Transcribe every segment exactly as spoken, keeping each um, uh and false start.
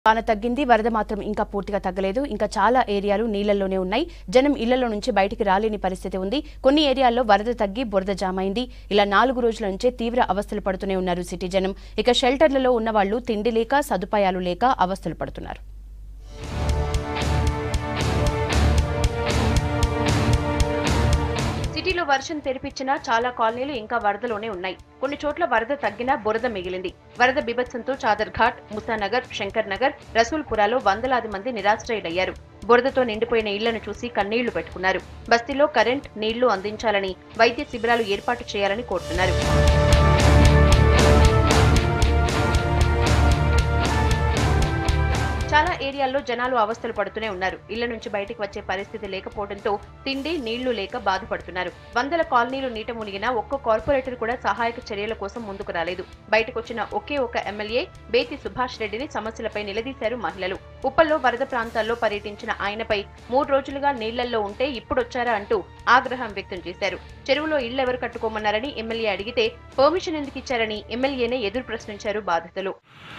వాన తగ్గింది, వరద మాత్రం ఇంకా పూర్తిగా తగ్గలేదు. ఇంకా చాలా ఏరియాలు నీళ్లలోనే ఉన్నాయి. జనం ఇళ్లలో నుంచి బయటికి రాలేని పరిస్థితి ఉంది. కొన్ని ఏరియాల్లో వరద తగ్గి బురద జామైంది. ఇలా నాలుగు రోజుల నుంచే తీవ్ర అవస్థలు పడుతూనే ఉన్నారు సిటీ జనం. ఇక షెల్టర్లలో ఉన్న వాళ్లు తిండి లేక, సదుపాయాలు లేక అవస్థలు పడుతున్నారు. సిటీలో వర్షం తెరిపించినా చాలా కాలనీలు ఇంకా వరదలోనే ఉన్నాయి. కొన్ని చోట్ల వరద తగ్గినా బురద మిగిలింది. వరద బీభత్సంతో చాదర్ ఘాట్, ముసానగర్, శంకర్ నగర్, రసూల్పురాలో వందలాది మంది నిరాశ్రయులయ్యారు. బురదతో నిండిపోయిన ఇళ్లను చూసి కన్నీళ్లు పెట్టుకున్నారు. బస్తీలో కరెంట్, నీళ్లు అందించాలని, వైద్య శిబిరాలు ఏర్పాటు చేయాలని కోరుతున్నారు. చాలా ఏరియాల్లో జనాలు అవస్థలు పడుతూనే ఉన్నారు. ఇళ్ల నుంచి బయటికి వచ్చే పరిస్థితి లేకపోవడంతో తిండి, నీళ్లు లేక బాధపడుతున్నారు. వందల కాలనీలు నీట మునిగినా ఒక్క కార్పొరేటర్ కూడా సహాయక చర్యల కోసం ముందుకు రాలేదు. బయటకొచ్చిన ఒకే ఒక ఎమ్మెల్యే బేతి సుభాష్ రెడ్డిని సమస్యలపై నిలదీశారు మహిళలు. ఉప్పల్లో వరద ప్రాంతాల్లో పర్యటించిన ఆయనపై మూడు రోజులుగా నీళ్లల్లో ఉంటే ఇప్పుడొచ్చారా అంటూ ఆగ్రహం వ్యక్తం చేశారు. చెరువులో ఇళ్లెవరు కట్టుకోమన్నారని ఎమ్మెల్యే అడిగితే పర్మిషన్ ఎందుకు ఇచ్చారని ఎమ్మెల్యేనే ఎదురు ప్రశ్నించారు బాధితులు.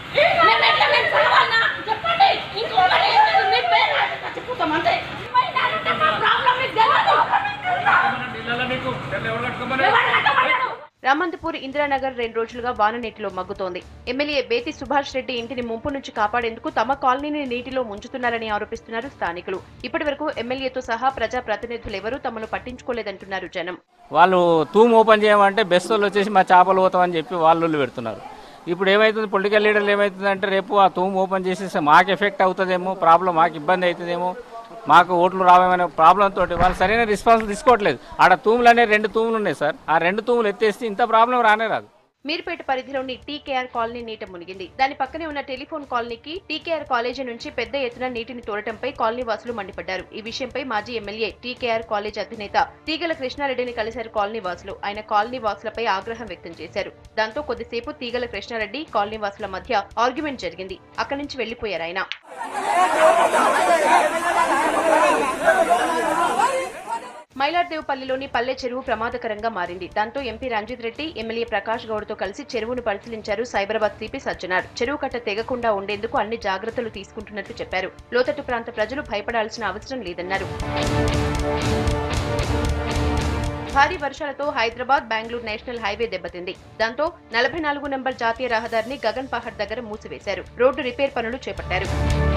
రామంతపూర్, ఇందిరానగర్ రెండు రోజులుగా వాన నీటిలో మగ్గుతోంది. ఎమ్మెల్యే బేతి సుభాష్ రెడ్డి ఇంటిని ముంపు నుంచి కాపాడేందుకు తమ కాలనీని నీటిలో ముంచుతున్నారని ఆరోపిస్తున్నారు స్థానికులు. ఇప్పటి వరకు ఎమ్మెల్యేతో సహా ప్రజా ప్రతినిధులు ఎవరూ తమను పట్టించుకోలేదంటున్నారు జనం. వాళ్ళు తూము ఓపెన్ చేయమంటే బెస్తోళ్ళు వచ్చేసి మా చేపలు పోతామని చెప్పి వాళ్ళు పెడుతున్నారు. ఇప్పుడు ఏమైతుంది, పొలిటికల్ లీడర్లు ఏమవుతుందంటే రేపు ఆ తూము ఓపెన్ చేసేస్తే మాకు ఎఫెక్ట్ అవుతుందేమో, ప్రాబ్లం మాకు ఇబ్బంది అవుతుందేమో, మాకు ఓట్లు రావేమనే ప్రాబ్లం తోటి వాళ్ళు సరైన రెస్పాన్స్ తీసుకోవట్లేదు. ఆడ తూములు అనే రెండు తూములు ఉన్నాయి సార్, ఆ రెండు తూములు ఎత్తేస్తే ఇంత ప్రాబ్లం రానే రాదు. మీర్పేట పరిధిలోని టీకేఆర్ కాలనీ నీట మునిగింది. దాని పక్కనే ఉన్న టెలిఫోన్ కాలనీకి టీకేఆర్ కాలేజీ నుంచి పెద్ద ఎత్తున నీటిని తోడటంపై కాలనీ వాసులు మండిపడ్డారు. ఈ విషయంపై మాజీ ఎమ్మెల్యే టీకేఆర్ కాలేజ్ అధినేత తీగల కృష్ణారెడ్డిని కలిశారు కాలనీ వాసులు. ఆయన కాలనీ వాసులపై ఆగ్రహం వ్యక్తం చేశారు. దాంతో కొద్దిసేపు తీగల కృష్ణారెడ్డి కాలనీ వాసుల మధ్య ఆర్గ్యుమెంట్ జరిగింది. అక్కడి నుంచి వెళ్లిపోయారు ఆయన. మైలార్దేవ్పల్లిలోని పల్లె చెరువు ప్రమాదకరంగా మారింది. దాంతో ఎంపీ రంజిత్ రెడ్డి, ఎమ్మెల్యే ప్రకాష్ గౌడ్ తో కలిసి చెరువును పరిశీలించారు సైబరాబాద్ సిపి సజ్జనార్. చెరువు కట్ట తెగకుండా ఉండేందుకు అన్ని జాగ్రత్తలు తీసుకుంటున్నట్టు చెప్పారు. లోతట్టు ప్రాంత ప్రజలు భయపడాల్సిన అవసరం లేదన్నారు. భారీ వర్షాలతో హైదరాబాద్, బెంగళూరు నేషనల్ హైవే దెబ్బతింది. దాంతో నలభై నాలుగు నంబర్ జాతీయ రహదారిని గగన్ పహాడ్ దగ్గర మూసివేశారు. రోడ్డు రిపేర్ పనులు చేపట్టారు.